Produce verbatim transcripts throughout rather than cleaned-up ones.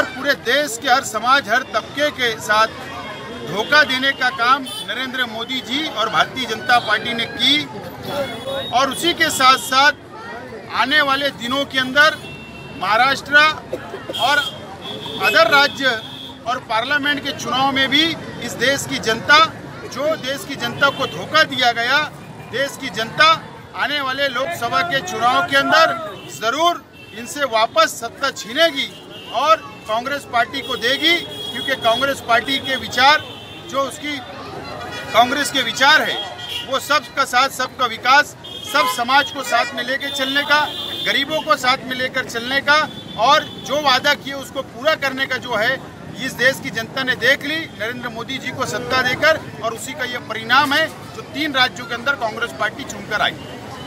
पूरे देश के हर समाज, हर तबके के साथ धोखा देने का काम नरेंद्र मोदी जी और भारतीय जनता पार्टी ने की। और उसी के साथ साथ आने वाले दिनों के अंदर महाराष्ट्र और अदर राज्य और पार्लियामेंट के चुनाव में भी इस देश की जनता, जो देश की जनता को धोखा दिया गया, देश की जनता आने वाले लोकसभा के चुनाव के अंदर ज़रूर इनसे वापस सत्ता छीनेगी और कांग्रेस पार्टी को देगी, क्योंकि कांग्रेस पार्टी के विचार, जो उसकी कांग्रेस के विचार है, वो सबका साथ, सबका विकास, सब समाज को साथ में लेकर चलने का, गरीबों को साथ में लेकर चलने का और जो वादा किए उसको पूरा करने का जो है, इस देश की जनता ने देख ली नरेंद्र मोदी जी को सत्ता देकर। और उसी का ये परिणाम है जो तीन राज्यों के अंदर कांग्रेस पार्टी चुनकर आई।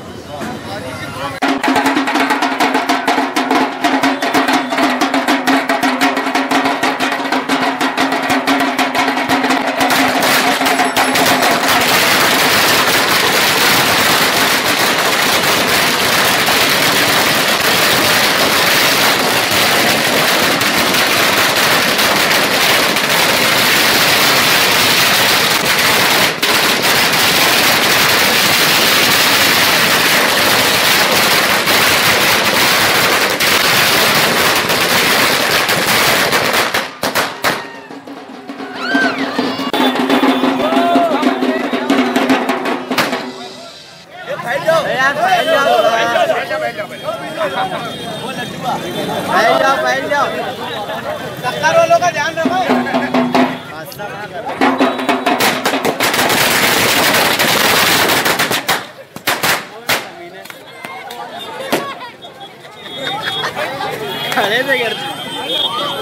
सरकार वालों का ध्यान रखो। अरे